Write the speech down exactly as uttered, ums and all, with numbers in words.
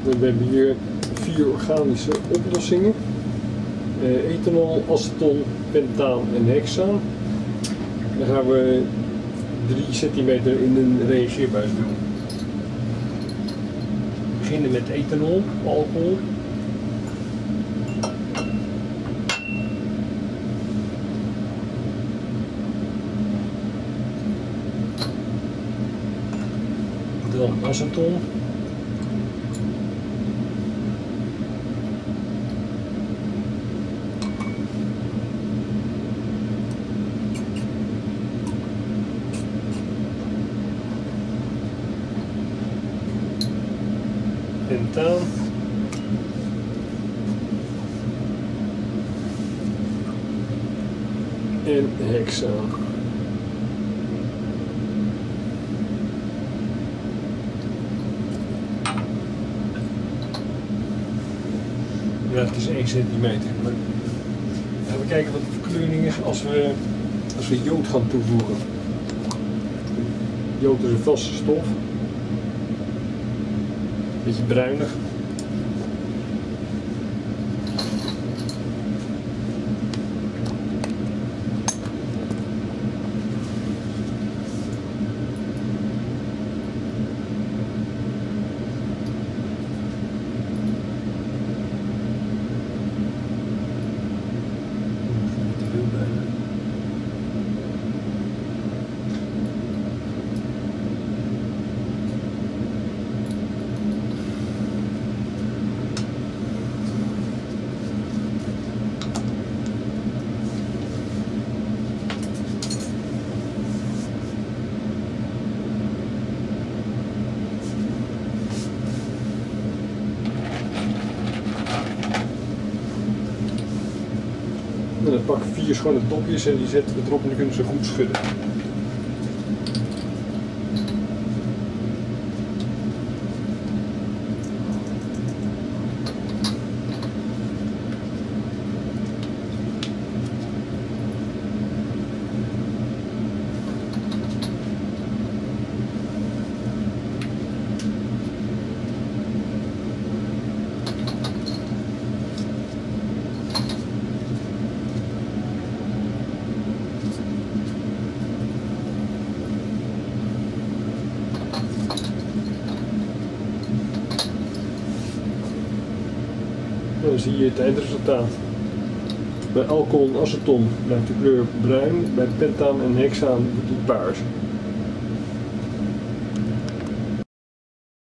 We hebben hier vier organische oplossingen. Uh, ethanol, aceton, pentaan en hexaan. Dan gaan we drie centimeter in een reageerbuis doen. We beginnen met ethanol, alcohol. Dan aceton. Pentaan. En hexaan. Ja, het is één centimeter. Maar gaan we kijken wat de verkleuring is als we, als we jood gaan toevoegen. Jood is een vaste stof. Beetje bruinig. En dan pakken we vier schone topjes en die zetten we erop en dan kunnen ze goed schudden. Dan zie je het eindresultaat. Bij alcohol en aceton blijft de kleur bruin, bij pentaan en hexaan wordt het paars.